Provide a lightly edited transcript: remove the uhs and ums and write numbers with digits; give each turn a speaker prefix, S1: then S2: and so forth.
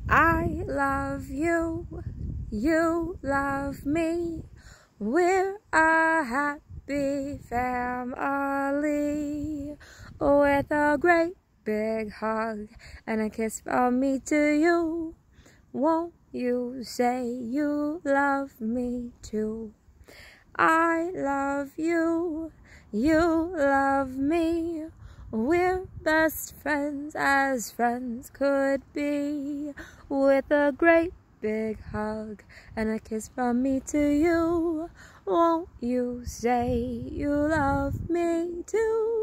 S1: I love you, you love me. We're a happy family. With a great big hug and a kiss from me to you. Won't you say you love me too? I love you, you love me. We're best friends as friends could be. With a great big hug and a kiss from me to you. Won't you say you love me too?